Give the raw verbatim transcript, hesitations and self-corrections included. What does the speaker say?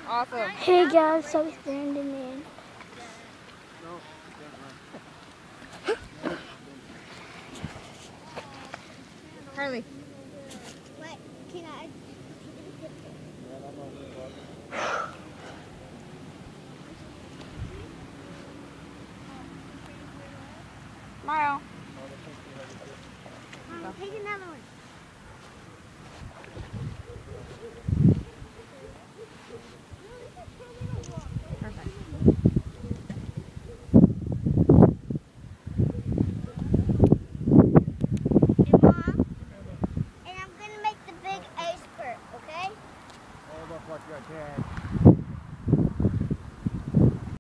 Awesome. Hey guys, so it's Brandon in. Harley. What? Can I? Smile. Mom, take another one.